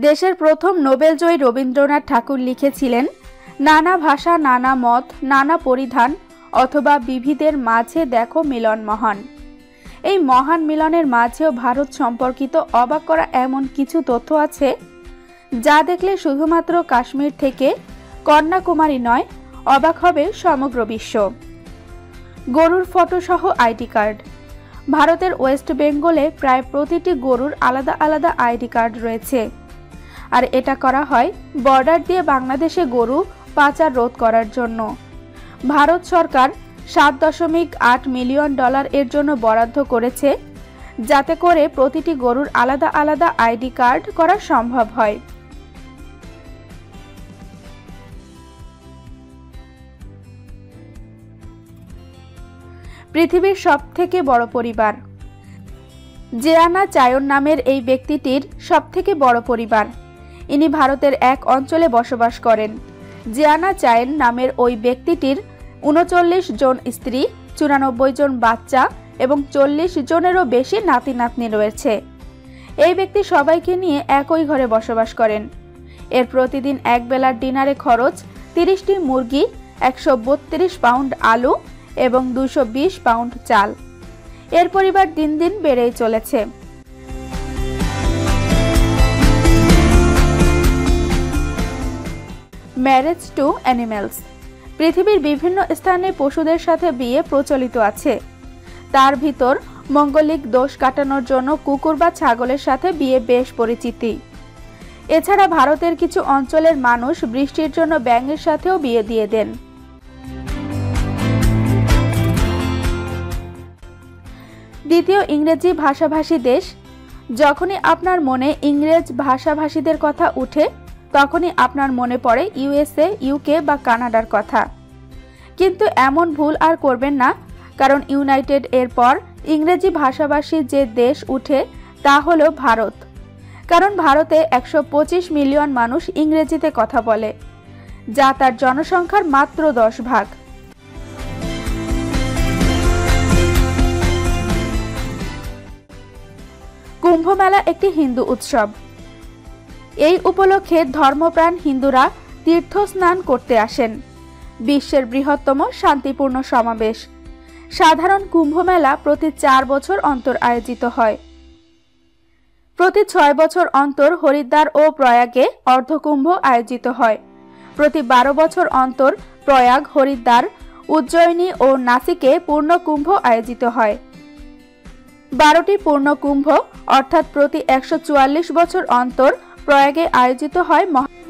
দেশের প্রথম নোবেলজয়ী রবীন্দ্রনাথ ঠাকুর লিখেছিলেন, নানা ভাষা, নানা মত, নানা পরিধান, অথবা বিবিধের মাঝে দেখো মিলন মহান। এই মহান মিলনের মাঝেও ভারত সম্পর্কিত অবাক করা এমন কিছু তথ্য আছে যা দেখলে শুধুমাত্র কাশ্মীর থেকে কন্যাকুমারী নয়, অবাক হবে সমগ্র বিশ্ব। গরুর ফটো সহ আইডি কার্ড। ভারতের ওয়েস্ট বেঙ্গলে প্রায় প্রতিটি গরুর আলাদা আলাদা আইডি কার্ড রয়েছে, আর এটা করা হয় বর্ডার দিয়ে বাংলাদেশে গরু পাচার রোধ করার জন্য। ভারত সরকার $7.8 মিলিয়ন এর জন্য বরাদ্দ করেছে, যাতে করে প্রতিটি গরুর আলাদা আলাদা আইডি কার্ড করা সম্ভব হয়। পৃথিবীর সবথেকে বড় পরিবার। জেয়ানা চায়ন নামের এই ব্যক্তিটির সবথেকে বড় পরিবার। ইনি ভারতের এক অঞ্চলে বসবাস করেন। জেয়ানা চায়ন নামের ওই ব্যক্তিটির 39 জন স্ত্রী, 94 জন বাচ্চা এবং 40 জনেরও বেশি নাতি নাতনি রয়েছে। এই ব্যক্তি সবাইকে নিয়ে একই ঘরে বসবাস করেন। এর প্রতিদিন এক বেলার ডিনারে খরচ 30টি মুরগি, 132 পাউন্ড আলু এবং 220 পাউন্ড চাল। এর পরিবার দিন দিন বেড়েই চলেছে। Marriage to animals. পৃথিবীর বিভিন্ন স্থানে পশুদের সাথে বিয়ে প্রচলিত আছে। তার ভিতর মঙ্গলিক দোষ কাটানোর জন্য কুকুর বা ছাগলের সাথে বিয়ে বেশ পরিচিতি। এছাড়া ভারতের কিছু অঞ্চলের মানুষ বৃষ্টির জন্য ব্যাঙের সাথেও বিয়ে দিয়ে দেন। দ্বিতীয় ইংরেজি ভাষাভাষী দেশ। যখনই আপনার মনে ইংরেজ ভাষাভাষীদের কথা উঠে, তখনই আপনার মনে পড়ে ইউএসএ, ইউকে বা কানাডার কথা। কিন্তু এমন ভুল আর করবেন না, কারণ ইউনাইটেড এর পর ইংরেজি ভাষাভাষী যে দেশ উঠে তা হলো ভারত। কারণ ভারতে 125 মিলিয়ন মানুষ ইংরেজিতে কথা বলে, যা তার জনসংখ্যার মাত্র 10 ভাগ। কুম্ভ মেলা একটি হিন্দু উৎসব। এই উপলক্ষে ধর্মপ্রাণ হিন্দুরা তীর্থ স্নান করতে আসেন। বিশ্বের বৃহত্তম শান্তিপূর্ণ সমাবেশ। সাধারণ কুম্ভ মেলা প্রতি 4 বছর অন্তর আয়োজিত হয়। প্রতি 6 বছর অন্তর হরিদ্বার ও প্রয়াগে অর্ধকুম্ভ আয়োজিত হয়। প্রতি 12 বছর অন্তর প্রয়াগ, হরিদ্বার, উজ্জয়িনী ও নাসিকে পূর্ণকুম্ভ আয়োজিত হয়। 12টি পূর্ণকুম্ভ অর্থাৎ প্রতি 144 বছর অন্তর প্রয়াগে আয়োজিত হয়